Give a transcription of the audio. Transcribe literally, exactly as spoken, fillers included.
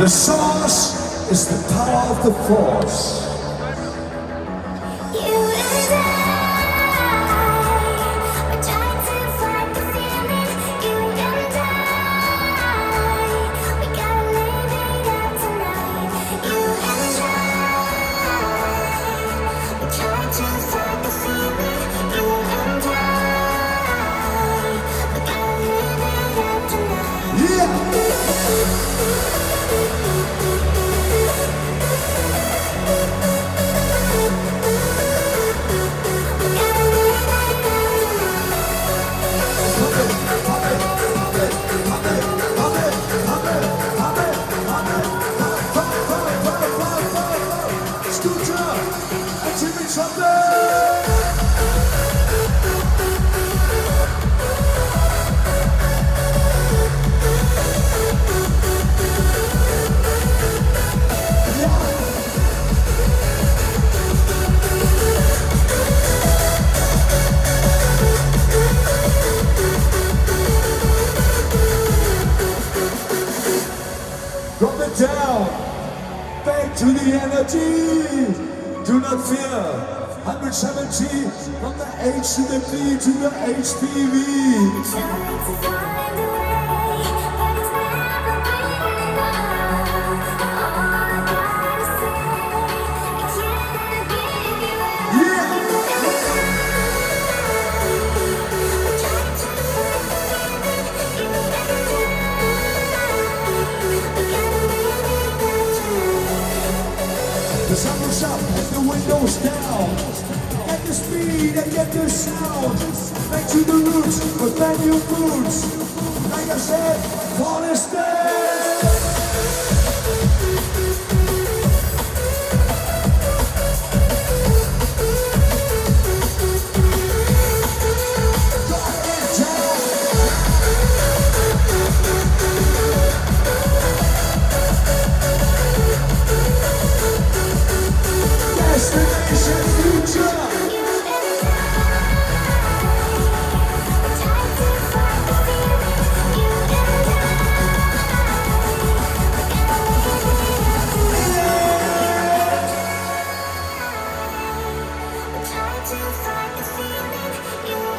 The source is the power of the force. You and I, we're trying to find the feeling. You and I, we gotta live it out tonight. You and I, we're trying to find the feeling. You and I, we gotta live it out tonight. Yeah! Drop it down, back to the energy. Do not fear. one hundred seventy from the H to the B to the H P V. Trying to find a way, but it's never been enough. All I gotta say, I can't give you up. Yeah! We're trying to find the feeling, you and I. We gotta live it out tonight. The sun was up and the windows down. Get the speed and get the sound. Back to the roots with brand new boots. Like I said, for the stairs. Destination future. To find the feeling, you